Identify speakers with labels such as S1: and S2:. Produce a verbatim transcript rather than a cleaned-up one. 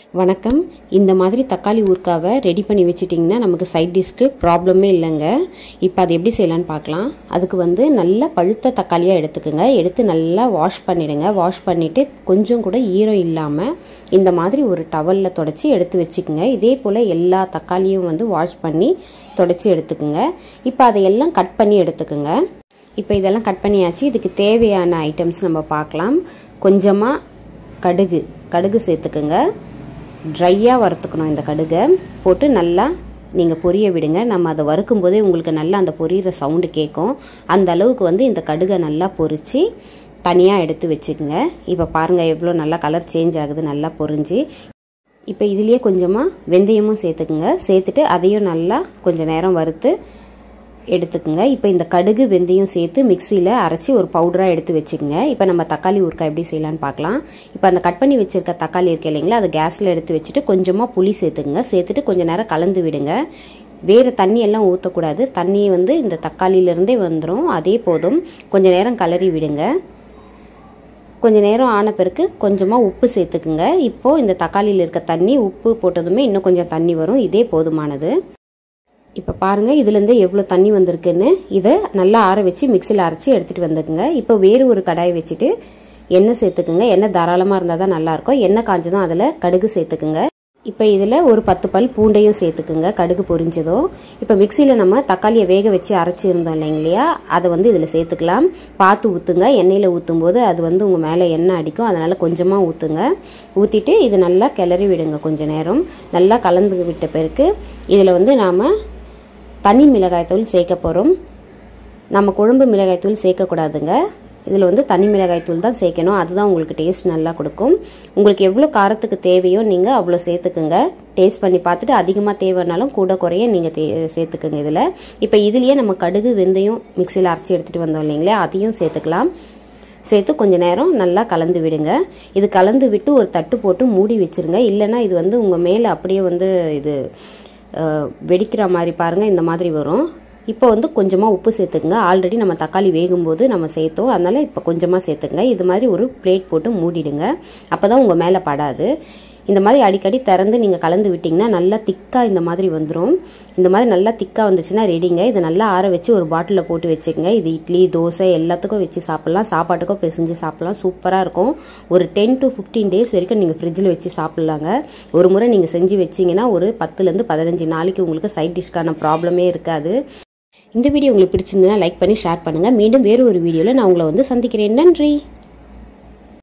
S1: வணக்கம். இந்த மாதிரி தக்காளி ஊறுகாவை ரெடி பண்ணி வச்சிட்டிங்கன்னா நமக்கு சைட் டிஷ்க்கு ப்ராப்ளமே இல்லைங்க. இப்போ அது எப்படி செய்யலான்னு பார்க்கலாம். அதுக்கு வந்து நல்லா பழுத்த தக்காளியாக எடுத்துக்கோங்க. எடுத்து நல்லா வாஷ் பண்ணிவிடுங்க. வாஷ் பண்ணிவிட்டு கொஞ்சம் கூட ஈரம் இல்லாமல் இந்த மாதிரி ஒரு டவலில் தொடச்சி எடுத்து வச்சுக்கோங்க. இதே போல் எல்லா தக்காளியும் வந்து வாஷ் பண்ணி தொடச்சி எடுத்துக்கோங்க. இப்போ அதையெல்லாம் கட் பண்ணி எடுத்துக்கோங்க. இப்போ இதெல்லாம் கட் பண்ணியாச்சு. இதுக்கு தேவையான ஐட்டம்ஸ் நம்ம பார்க்கலாம். கொஞ்சமாக கடுகு கடுகு சேர்த்துக்குங்க. ட்ரையாக வறுத்துக்கணும். இந்த கடுகை போட்டு நல்லா நீங்கள் பொரிய விடுங்க. நம்ம அதை வறுக்கும் போதே உங்களுக்கு நல்லா அந்த பொரியிற சவுண்டு கேட்கும். அந்த அளவுக்கு வந்து இந்த கடுகை நல்லா பொரித்து தனியாக எடுத்து வச்சுக்கோங்க. இப்போ பாருங்கள் எவ்வளோ நல்லா கலர் சேஞ்ச் ஆகுது, நல்லா பொரிஞ்சு. இப்போ இதுலேயே கொஞ்சமாக வெந்தயமும் சேர்த்துக்குங்க. சேர்த்துட்டு அதையும் நல்லா கொஞ்சம் நேரம் வறுத்து எடுத்துக்குங்க. இப்போ இந்த கடுகு வெந்தயம் சேர்த்து மிக்சியில் அரைச்சி ஒரு பவுடராக எடுத்து வச்சுக்கோங்க. இப்போ நம்ம தக்காளி ஊறுகாய் எப்படி செய்யலான்னு பார்க்கலாம். இப்போ அந்த கட் பண்ணி வச்சுருக்க தக்காளி இருக்கு இல்லைங்களா, அதை கேஸில் எடுத்து வச்சுட்டு கொஞ்சமாக புளி சேர்த்துக்குங்க. சேர்த்துட்டு கொஞ்சம் நேரம் கலந்து விடுங்க. வேறு தண்ணியெல்லாம் ஊற்றக்கூடாது. தண்ணி வந்து இந்த தக்காளியிலேருந்தே வந்துடும். அதே போதும் கொஞ்சம் நேரம் கலரி விடுங்க. கொஞ்சம் நேரம் ஆன பிறகு கொஞ்சமாக உப்பு சேர்த்துக்குங்க. இப்போது இந்த தக்காளியில் இருக்க தண்ணி உப்பு போட்டதுமே இன்னும் கொஞ்சம் தண்ணி வரும். இதே போதுமானது. இப்போ பாருங்கள் இதுலேருந்து எவ்வளோ தண்ணி வந்திருக்குன்னு. இதை நல்லா ஆற வச்சு மிக்சியில் அரைச்சி எடுத்துகிட்டு வந்துக்குங்க. இப்போ வேறு ஒரு கடாயை வச்சுட்டு எண்ணெய் சேர்த்துக்குங்க. எண்ணெய் தாராளமாக இருந்தால் தான் நல்லாயிருக்கும். எண்ணெய் காஞ்சதும் அதில் கடுகு சேர்த்துக்குங்க. இப்போ இதில் ஒரு பத்து பல் பூண்டையும் சேர்த்துக்குங்க. கடுகு பொரிஞ்சதும் இப்போ மிக்சியில் நம்ம தக்காளியை வேக வச்சு அரைச்சி இருந்தோம் இல்லைங்களையா, அதை வந்து இதில் சேர்த்துக்கலாம். பார்த்து ஊற்றுங்க. எண்ணெயில் ஊற்றும் போது அது வந்து உங்கள் மேலே எண்ணெய் அடிக்கும். அதனால் கொஞ்சமாக ஊற்றுங்க. ஊற்றிட்டு இது நல்லா கிளறி விடுங்க. கொஞ்சம் நேரம் நல்லா கலந்து விட்ட பிறகு இதில் வந்து நாம் தனி மிளகாய்த்தூள் சேர்க்க போகிறோம். நம்ம குழம்பு மிளகாய்த்தூள் சேர்க்கக்கூடாதுங்க. இதில் வந்து தனி மிளகாய்த்தூள் தான் சேர்க்கணும். அதுதான் உங்களுக்கு டேஸ்ட் நல்லா கொடுக்கும். உங்களுக்கு எவ்வளோ காரத்துக்கு தேவையோ நீங்கள் அவ்வளோ சேர்த்துக்குங்க. டேஸ்ட் பண்ணி பார்த்துட்டு அதிகமாக தேவைன்னாலும் கூட குறைய நீங்கள் தே சேர்த்துக்குங்க இதில். இப்போ இதுலேயே நம்ம கடுகு வெந்தயம் மிக்சியில் அரைச்சி எடுத்துகிட்டு வந்தோம் இல்லைங்களா, அதையும் சேர்த்துக்கலாம். சேர்த்து கொஞ்சம் நேரம் நல்லா கலந்து விடுங்க. இது கலந்து விட்டு ஒரு தட்டு போட்டு மூடி வச்சுருங்க. இல்லைன்னா இது வந்து உங்கள் மேலே அப்படியே வந்து இது வெடிக்கிற மாதிரி பாருங்கள், இந்த மாதிரி வரும். இப்போ வந்து கொஞ்சமாக உப்பு சேர்த்துக்குங்க. ஆல்ரெடி நம்ம தக்காளி வேகும்போது நம்ம சேர்த்தோம், அதனால் இப்போ கொஞ்சமாக சேர்த்துக்குங்க. இது மாதிரி ஒரு பிளேட் போட்டு மூடிடுங்க. அப்போ தான் உங்கள் மேலே படாது. இந்த மாதிரி அடிக்கடி திறந்து நீங்கள் கலந்து விட்டிங்கன்னா நல்லா திக்காக இந்த மாதிரி வந்துடும். இந்த மாதிரி நல்லா திக்காக வந்துச்சுன்னா ரெடிங்க. இதை நல்லா ஆற வச்சு ஒரு பாட்டிலில் போட்டு வச்சுக்கோங்க. இது இட்லி தோசை எல்லாத்துக்கும் வச்சு சாப்பிட்லாம். சாப்பாட்டுக்கும் பிசைஞ்சு சாப்பிட்லாம். சூப்பராக இருக்கும். ஒரு டென் டு ஃபிஃப்டீன் டேஸ் வரைக்கும் நீங்கள் ஃப்ரிட்ஜில் வச்சு சாப்பிட்லாங்க. ஒரு முறை நீங்கள் செஞ்சு வச்சிங்கன்னா ஒரு பத்துலேருந்து பதினஞ்சு நாளைக்கு உங்களுக்கு சைட் டிஷ்க்கான ப்ராப்ளமே இருக்காது. இந்த வீடியோ உங்களுக்கு பிடிச்சிருந்ததுன்னா லைக் பண்ணி ஷேர் பண்ணுங்கள். மீண்டும் வேறு ஒரு வீடியோவில் நான் உங்களை வந்து சந்திக்கிறேன். நன்றி.